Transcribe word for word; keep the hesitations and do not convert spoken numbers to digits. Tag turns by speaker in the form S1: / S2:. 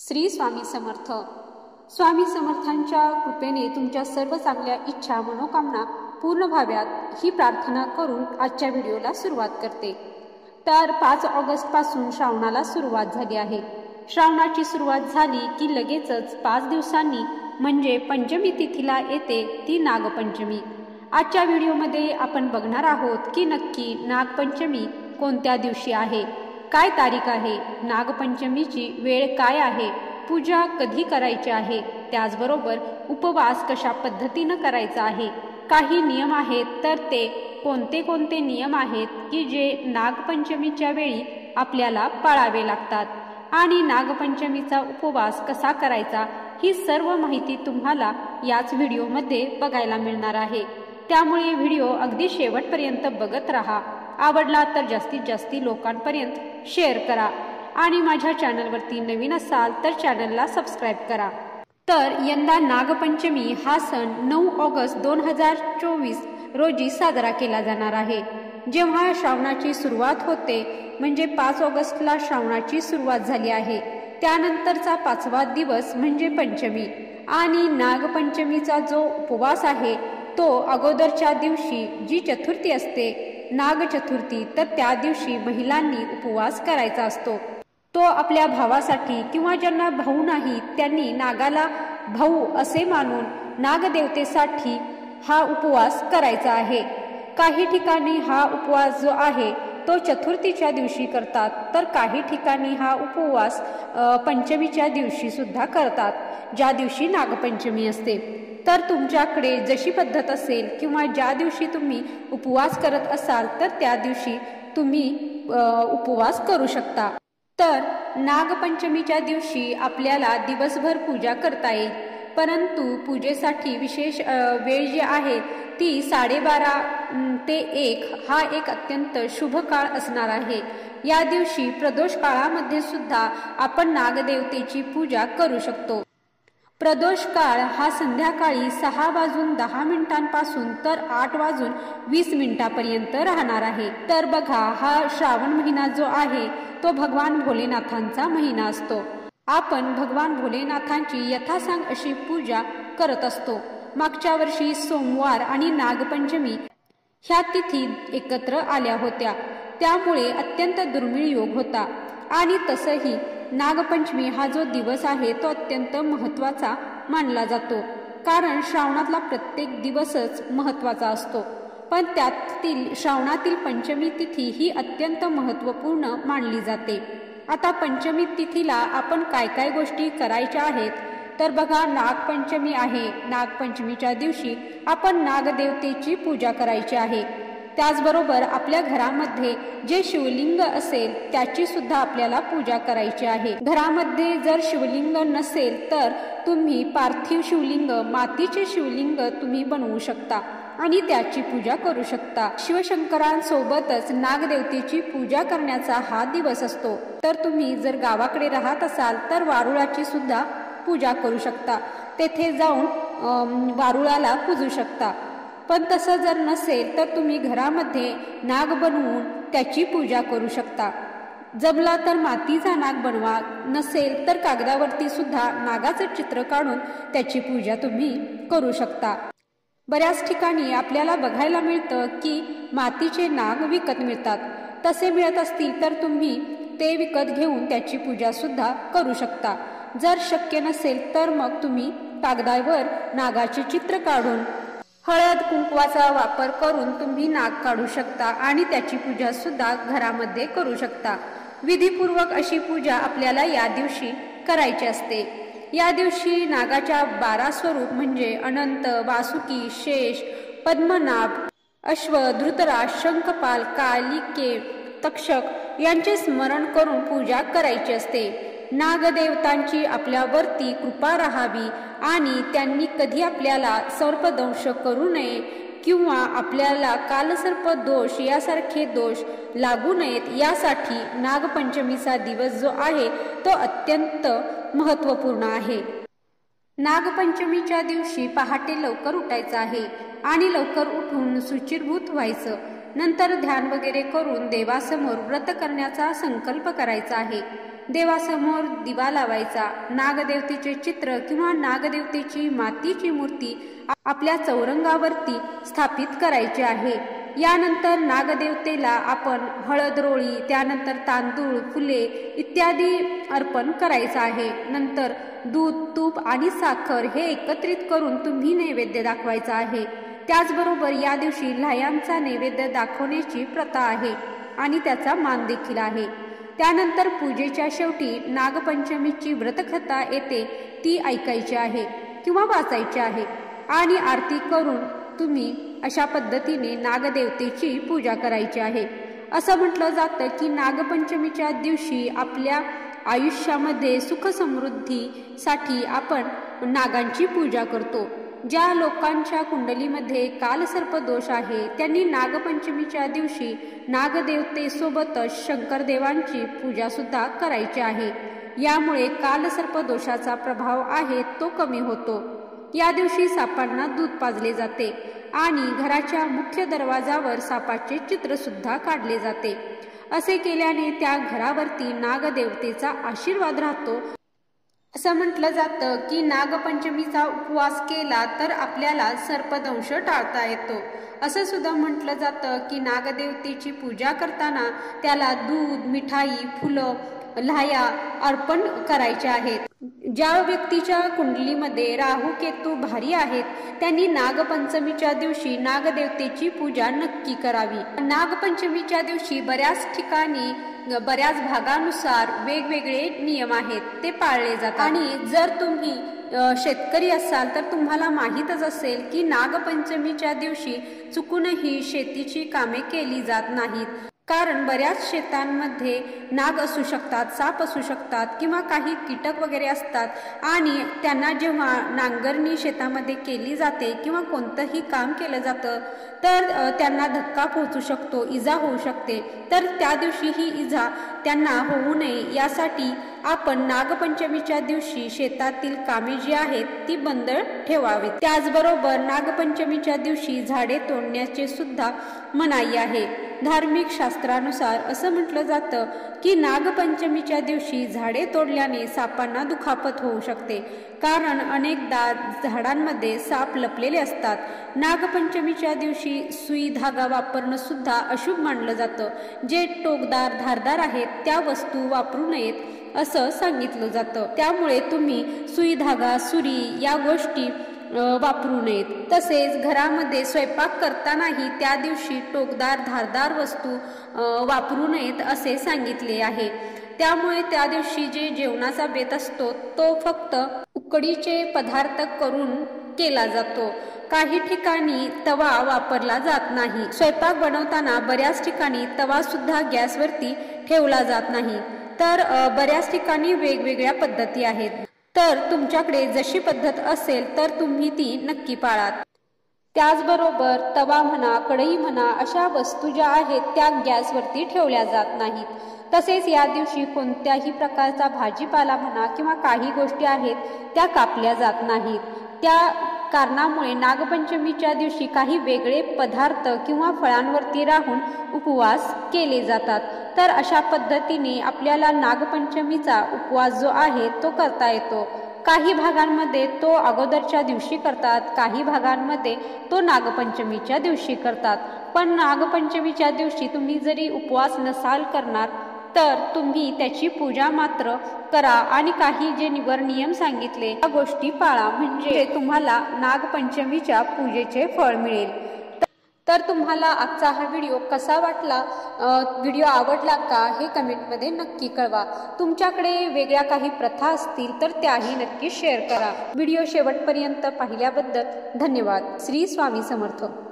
S1: श्री स्वामी समर्थ। स्वामी समर्थांच्या कृपेने तुमच्या सर्व चांगल्या इच्छा मनोकामना पूर्ण व्हाव्यात ही प्रार्थना करून आजच्या व्हिडिओला सुरुवात करते। तर पाच ऑगस्ट पासून श्रावणाला सुरुवात झाली आहे। श्रावणाची सुरुवात झाली की लगेचच पाच दिवसांनी म्हणजे पंचमी तिथीला येते ती नागपंचमी। आजच्या व्हिडिओमध्ये आपण बघणार आहोत की नक्की नागपंचमी कोणत्या दिवशी आहे, काय तारीख आहे, नागपंचमीची वेळ काय आहे, पूजा कधी करायची आहे, त्याचबरोबर उपवास कशा पद्धतीने करायचा आहे, काही नियम आहेत तर ते कोणते कोणते नियम आहेत की जे नागपंचमीच्या वेळी आपल्याला पाळावे लागतात आणि नागपंचमीचा उपवास कसा करायचा ही सर्व माहिती तुम्हाला याच व्हिडिओमध्ये बघायला मिळणार आहे। त्यामुळे व्हिडिओ अगदी शेवटपर्यंत बघत राहा। आवडला तर जास्तीत जास्त लोकांपर्यंत शेअर करा आणि माझ्या चॅनलवरती नवीन असाल तर चॅनलला सबस्क्राईब करा। तर यंदा नागपंचमी हा सण नऊ ऑगस्ट दोन हजार चोवीस रोजी साजरा केला जाणार आहे। जेव्हा श्रावणाची सुरुवात होते म्हणजे पाच ऑगस्टला श्रावणाची सुरुवात झाली आहे, त्यानंतरचा पाचवा दिवस म्हणजे पंचमी आणि नागपंचमीचा जो उपवास आहे तो अगोदरच्या दिवशी जी चतुर्थी असते नाग चतुर्थी, तर त्या दिवशी महिलांनी उपवास करायचा असतो। तो आपल्या भावासाठी किंवा ज्यांना भाऊ नाही त्यांनी नागाला भाऊ असे मानून नागदेवतेसाठी हा उपवास करायचा आहे। काही ठिकाणी हा उपवास जो आहे तो चतुर्थीच्या दिवशी करतात, तर काही ठिकाणी हा उपवास पंचमीच्या दिवशी सुद्धा करतात, ज्या दिवशी नागपंचमी असते। तर तुमच्याकडे जशी पद्धत असेल किंवा ज्या दिवशी तुम्ही उपवास करत असाल तर त्या दिवशी तुम्ही उपवास करू शकता। तर नागपंचमीच्या दिवशी आपल्याला दिवसभर पूजा करता येईल, परंतु पूजेसाठी विशेष वेळ जी आहे ती साडेबारा ते एक हा एक अत्यंत शुभ काळ असणार आहे। या दिवशी प्रदोष काळामध्ये सुद्धा आपण नागदेवतेची पूजा करू शकतो। प्रदोष काळ हा संध्याकाळी सहा वाजून दहा मिनिटांपासून तर आठ वाजून वीस मिनिटांपर्यंत राहणार आहे। तर बघा, हा श्रावण महिना जो आहे तो भगवान भोलेनाथांचा महिना असतो। आपण भगवान भोलेनाथांची यथासांग अशी पूजा करत असतो। मागच्या वर्षी सोमवार आणि नागपंचमी ह्या तिथी एकत्र आल्या होत्या, त्यामुळे अत्यंत दुर्मिळ योग होता आणि तसंही नागपंचमी हा जो दिवस आहे तो अत्यंत महत्त्वाचा मानला जातो, कारण श्रावणातला प्रत्येक दिवसच महत्त्वाचा असतो, पण त्यातील श्रावणातील पंचमी तिथी ही अत्यंत महत्त्वपूर्ण मानली जाते। आता पंचमी तिथीला आपण काय काय गोष्टी करायच्या आहेत तर बघा, नागपंचमी आहे, नागपंचमीच्या दिवशी आपण नागदेवतेची पूजा करायची आहे। त्याचबरोबर आपल्या घरामध्ये जे शिवलिंग असेल त्याची सुद्धा आपल्याला पूजा करायची आहे। घरामध्ये जर शिवलिंग नसेल तर तुम्ही पार्थिव शिवलिंग, मातीचे शिवलिंग तुम्ही बनवू शकता आणि त्याची पूजा करू शकता। शिवशंकरांसोबतच नागदेवतेची पूजा करण्याचा हा दिवस असतो। तर तुम्ही जर गावाकडे राहत असाल तर वारुळाची सुद्धा पूजा करू शकता, तेथे जाऊन वारुळाला पूजू शकता। पण तसं जर नसेल तर तुम्ही घरामध्ये नाग बनवून त्याची पूजा करू शकता। जमला तर मातीचा नाग बनवा, नसेल तर कागदावरती सुद्धा नागाचं चित्र काढून त्याची पूजा तुम्ही करू शकता। बऱ्याच ठिकाणी आपल्याला बघायला मिळतं की मातीचे नाग विकत मिळतात, तसे मिळत असतील तर तुम्ही ते विकत घेऊन त्याची पूजा सुद्धा करू शकता। जर शक्य नसेल तर मग तुम्ही कागदावर नागाचे चित्र काढून हळद कुंकवाचा वापर करून तुम्ही नाग काढू शकता आणि त्याची पूजा सुद्धा घरामध्ये करू शकता। विधीपूर्वक अशी पूजा आपल्याला या दिवशी करायची असते। या दिवशी नागाच्या बारा स्वरूप म्हणजे अनंत, वासुकी, शेष, पद्मनाभ, अश्व, धृतराज, शंखपाल, कालिके, तक्षक यांचे स्मरण करून पूजा करायची असते। नागदेवतांची आपल्यावरती कृपा राहावी आणि त्यांनी कधी आपल्याला सर्पदंश करू नये किंवा आपल्याला कालसर्प दोष यासारखे दोष लागू नयेत, यासाठी नागपंचमीचा दिवस जो आहे तो अत्यंत महत्त्वपूर्ण आहे। नागपंचमीच्या दिवशी पहाटे लवकर उठायचं आहे आणि लवकर उठून शुचिर्भूत व्हायचं, नंतर ध्यान वगैरे करून देवासमोर व्रत करण्याचा संकल्प करायचा आहे। देवासमोर दिवा लावायचा. नागदेवतेचे चित्र किंवा नागदेवतेची मातीची मूर्ती आपल्या चौरंगावरती स्थापित करायची आहे. यानंतर नागदेवतेला आपण हळद रोळी, त्यानंतर तांदूळ, फुले इत्यादी अर्पण करायचं आहे. नंतर दूध, तूप आणि साखर हे एकत्रित करून तुम्ही नैवेद्य दाखवायचा आहे. त्याचबरोबर या दिवशी लाह्यांचा नैवेद्य दाखवण्याची प्रथा आहे आणि त्याचा मान देखील आहे. त्यानंतर पूजेच्या शेवटी नागपंचमीची व्रतकथा येते ती ऐकायची आहे किंवा वाचायची आहे आणि आरती करून तुम्ही अशा पद्धतीने नागदेवतेची पूजा करायची आहे. असं म्हटलं जातं की नागपंचमीच्या दिवशी आपल्या आयुष्यामध्ये सुख समृद्धीसाठी आपण नागांची पूजा करतो. ज्या लोकांच्या कुंडलीमध्ये कालसर्प दोष आहे त्यांनी नागपंचमीच्या दिवशी नागदेवतेसोबतच शंकरदेवांची पूजा सुद्धा करायची आहे. यामुळे कालसर्प दोषाचा प्रभाव आहे तो कमी होतो. या दिवशी सापांना दूध पाजले जाते आणि घराच्या मुख्य दरवाजावर सापाचे चित्र सुद्धा काढले जाते. असे केल्याने त्या घरावरती नागदेवतेचा आशीर्वाद राहतो. असं म्हटलं जातं की नागपंचमीचा उपवास केला तर आपल्याला सर्पदंश टाळता येतो. असं सुद्धा म्हटलं जातं की नागदेवतेची पूजा करताना त्याला दूध, मिठाई, फुलं, लाह्या अर्पण करायचे आहेत. ज्या व्यक्तीच्या कुंडलीमध्ये राहू केतू भारी आहेत त्यांनी नागपंचमीच्या दिवशी नागदेवतेची पूजा नक्की करावी. नागपंचमीच्या दिवशी बऱ्याच ठिकाणी बऱ्याच भागानुसार वेगवेगळे नियम आहेत ते पाळले जातात. आणि जर तुम्ही शेतकरी असाल तर तुम्हाला माहीतच असेल की नागपंचमीच्या दिवशी चुकूनही शेतीची कामे केली जात नाहीत. कारण बऱ्याच शेतांमध्ये नाग असू शकतात, साप असू शकतात किंवा काही कीटक वगैरे असतात आणि त्यांना जेव्हा नांगरणी शेतामध्ये केली जाते किंवा कोणतंही काम केलं जातं तर त्यांना धक्का पोहोचू शकतो, इजा होऊ शकते. तर त्या दिवशी ही इजा त्यांना होऊ नये यासाठी आपण नागपंचमीच्या दिवशी शेतातील कामे जी आहेत ती बंद ठेवावीत. त्याचबरोबर नागपंचमीच्या दिवशी झाडे तोडण्याचे सुद्धा मनाई आहे. धार्मिक शास्त्रानुसार असं म्हटलं जातं की नागपंचमीच्या दिवशी झाडे तोडल्याने सापांना दुखापत होऊ शकते. कारण अनेकदा झाडांमध्ये साप लपलेले असतात. नागपंचमीच्या दिवशी सुई धागा वापरणं सुद्धा अशुभ मानलं जातं. जे टोकदार धारदार आहेत त्या वस्तू वापरू नयेत असं सांगितलं जातं. त्यामुळे तुम्ही सुई धागा, सुरी या गोष्टी वापरू नयेत. तसेच घरामध्ये स्वयंपाक करतानाही त्या दिवशी टोकदार धारदार वस्तू वापरू नयेत असे सांगितले आहे. त्यामुळे त्या दिवशी जे जेवणाचा बेत असतो तो फक्त उकडीचे पदार्थ करून केला जातो. काही ठिकाणी तवा वापरला जात नाही. स्वयंपाक बनवताना बऱ्याच ठिकाणी तवा सुद्धा गॅसवरती ठेवला जात नाही. तर बऱ्याच ठिकाणी वेगवेगळ्या पद्धती आहेत. तर तुमच्याकडे जशी पद्धत असेल तर तुम्ही ती नक्की पाळात. त्याचबरोबर तवा म्हणा, कढई म्हणा अशा वस्तू ज्या आहेत त्या गॅसवरती ठेवल्या जात नाहीत. तसेच या दिवशी कोणत्याही प्रकारचा भाजीपाला म्हणा किंवा काही गोष्टी आहेत त्या कापल्या जात नाहीत. त्या कारणामुळे नागपंचमीच्या दिवशी काही वेगळे पदार्थ किंवा फळांवरती राहून उपवास केले जातात. तर अशा पद्धतीने आपल्याला नागपंचमीचा उपवास जो आहे तो करता येतो. काही भागांमध्ये तो अगोदरच्या दिवशी करतात, काही भागांमध्ये तो नागपंचमीच्या दिवशी करतात. पण नागपंचमीच्या दिवशी तुम्ही जरी उपवास नसाल करणार तर तुम्ही त्याची पूजा मात्र करा आणि काही जे निवर नियम सांगितले त्या गोष्टी पाळा, म्हणजे तुम्हाला नागपंचमीच्या पूजेचे फळ मिळेल. तर तुम्हाला आजचा हा व्हिडिओ कसा वाटला, व्हिडिओ आवडला का हे कमेंटमध्ये नक्की कळवा. तुमच्याकडे वेगळ्या काही प्रथा असतील तर त्याही नक्की शेअर करा. व्हिडिओ शेवटपर्यंत पाहिल्याबद्दल धन्यवाद. श्री स्वामी समर्थ.